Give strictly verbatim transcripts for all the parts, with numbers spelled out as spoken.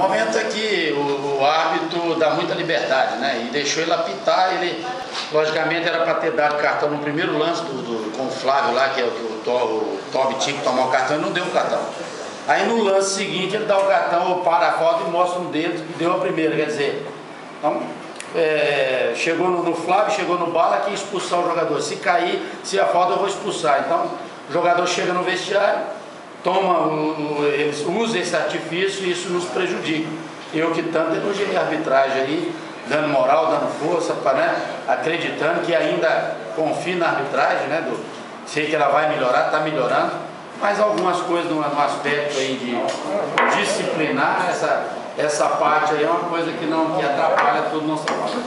momento é que o, o árbitro dá muita liberdade, né? E deixou ele apitar. Ele, logicamente, era para ter dado cartão no primeiro lance do, do, com o Flávio lá, que é o que o, o Toby tinha que tomar o cartão, e não deu o cartão. Aí no lance seguinte ele dá o cartão, ou para a foto e mostra um dedo que deu a primeira, quer dizer, então, é, chegou no, no Flávio, chegou no Bala que ia expulsar o jogador. Se cair, se a falta eu vou expulsar. Então o jogador chega no vestiário, toma o, o, eles usam esse artifício e isso nos prejudica. Eu que tanto elogiei a arbitragem aí, dando moral, dando força, pra, né, acreditando que ainda confio na arbitragem, né, do, sei que ela vai melhorar, está melhorando, mas algumas coisas no, no aspecto aí de disciplinar, essa, essa parte aí é uma coisa que, não, que atrapalha todo o nosso trabalho.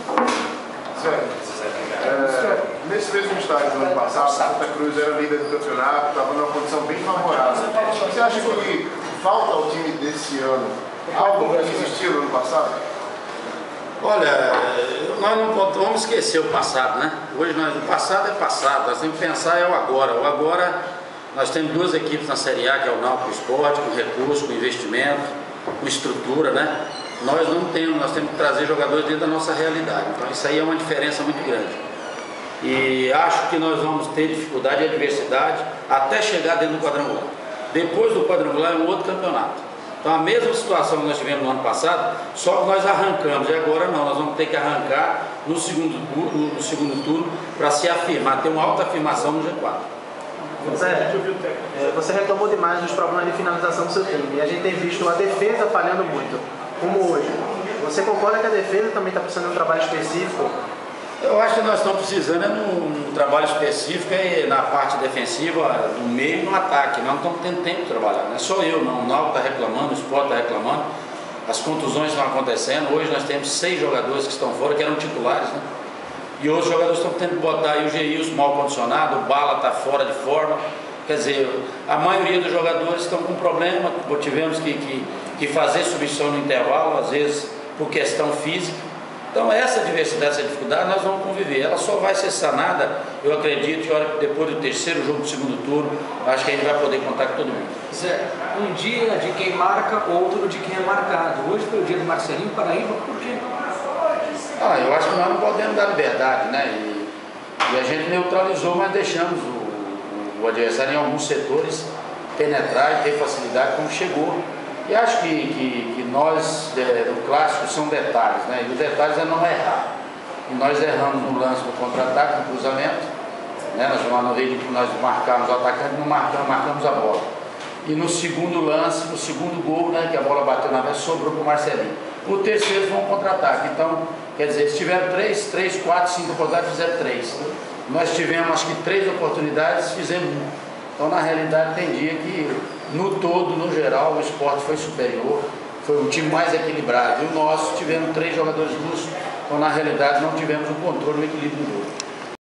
É, nesse mesmo estádio do ano passado, Santa Cruz era líder do campeonato, estava numa condição bem favorável. Você acha que falta ao time desse ano algo que existiu no ano passado? Olha, nós não vamos esquecer o passado, né? Hoje nós, o passado é passado, nós temos que pensar é o agora. O agora, nós temos duas equipes na Série A, que é o Náutico Esporte, com recurso, com investimento, com estrutura, né? Nós não temos, nós temos que trazer jogadores dentro da nossa realidade. Então isso aí é uma diferença muito grande. E acho que nós vamos ter dificuldade e adversidade até chegar dentro do quadrangular. Depois do quadrangular é um outro campeonato. Então a mesma situação que nós tivemos no ano passado, só que nós arrancamos, e agora não, nós vamos ter que arrancar no segundo turno, no segundo turno para se afirmar, ter uma alta afirmação no G quatro. Você, é, você reclamou demais dos problemas de finalização do seu time, e a gente tem visto a defesa falhando muito, como hoje. Você concorda que a defesa também está precisando de um trabalho específico? Eu acho que nós estamos precisando é num, num trabalho específico é na parte defensiva, no meio e no ataque. Nós não estamos tendo tempo de trabalhar, não é só eu, não. O Náutico está reclamando, o Sport está reclamando, as contusões estão acontecendo. Hoje nós temos seis jogadores que estão fora, que eram titulares, né? E outros jogadores estão tendo que botar aí o Geilson mal condicionado, o Bala está fora de forma. Quer dizer, a maioria dos jogadores estão com problema, tivemos que, que, que fazer substituição no intervalo, às vezes por questão física. Então essa diversidade, essa dificuldade nós vamos conviver, ela só vai ser sanada, eu acredito, que depois do terceiro jogo do segundo turno, acho que a gente vai poder contar com todo mundo. Zé, um dia de quem marca, outro de quem é marcado. Hoje foi o dia do Marcelinho Paraíba, por quê? Ah, eu acho que nós não podemos dar liberdade, né? E, e a gente neutralizou, mas deixamos o, o, o adversário em alguns setores penetrar e ter facilidade como chegou. E acho que, que, que nós, é, no clássico, são detalhes, né? E os detalhes é não errar. E nós erramos no lance do contra-ataque, no cruzamento, né? Nós, uma vez que nós marcamos o atacante, não marcamos, marcamos a bola. E no segundo lance, no segundo gol, né, que a bola bateu na mesa, sobrou para o Marcelinho. O terceiro foi um contra-ataque. Então, quer dizer, se tiveram três, três, quatro, cinco oportunidades, fizeram três. Nós tivemos, acho que, três oportunidades, fizemos um. Então, na realidade, tem dia que, no todo, no geral, o Sport foi superior, foi um time mais equilibrado. E o nosso, tivemos três jogadores lúcidos, então, na realidade, não tivemos o controle e o equilíbrio do jogo.